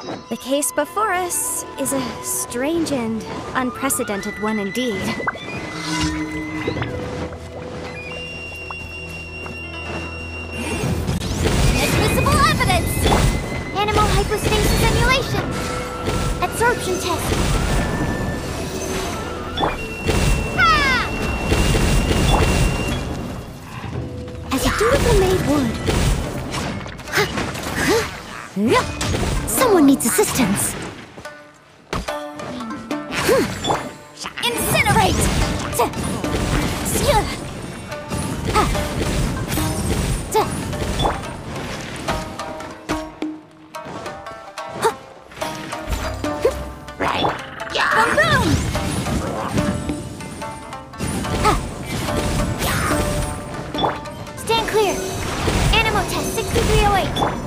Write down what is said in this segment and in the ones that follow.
The case before us is a strange and unprecedented one indeed. Inadmissible evidence! Animal hypostasis emulation! Absorption test! Ah! As a dutiful maid would. Someone needs assistance. Incinerate! Boom boom! Stand clear! Animo test 6308!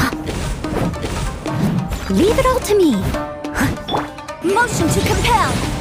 Leave it all to me. Motion to compel!